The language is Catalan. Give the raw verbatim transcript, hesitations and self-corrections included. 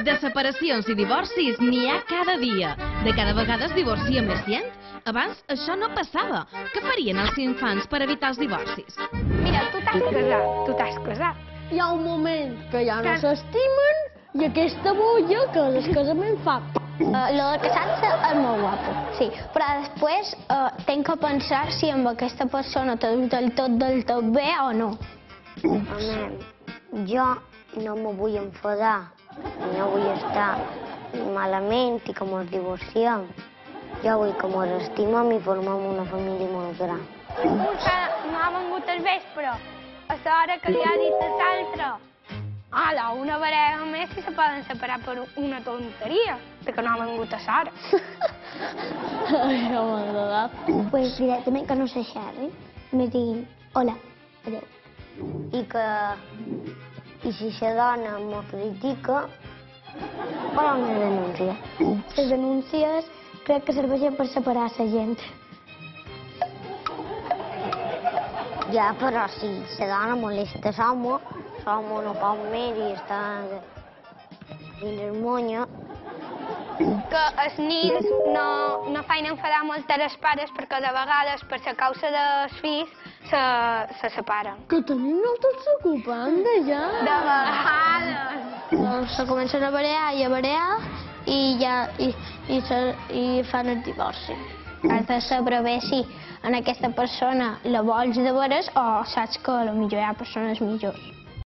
De separacions i divorcis n'hi ha cada dia. De cada vegada es divorcia més gent. Abans això no passava. Què farien els infants per evitar els divorcis? Mira, tu t'has casat, tu t'has casat. Hi ha un moment que ja no s'estimen i aquesta bolla que el casament fa. Uh, lo de casar-se és molt guapo, sí, però després uh, tenc que pensar si amb aquesta persona tot del tot del tot bé o no. Home, jo no m'ho vull enfadar, no vull estar malament i que mos divorciem. Jo vull que mos estimem i formem una família molt gran. No ha vengut el vespre, a l'hora que li ha dit a l'altre. Ala, una parella més si se poden separar per una tonteria, perquè no ha vengut a l'hora. Això m'ha agradat. Pues directament que no se xerri, me diguin hola, adéu. I que, i si la dona m'ho critica, farà una denúncia. Les denúncies crec que serveixen per separar la gent. Ja, però si la dona molesta l'home, l'home no pot més i està dins el monyo. Que els nens no, no feien enfadar molt els pares perquè de vegades, per la causa dels fills, se, se separen. Que tenim nosaltres s'ocupant d'allà. De vegades. Doncs se comencen a barear i a barear i ja i, i, se, i fan el divorci. Has de saber bé si en aquesta persona la vols de veres o saps que potser hi ha persones millors.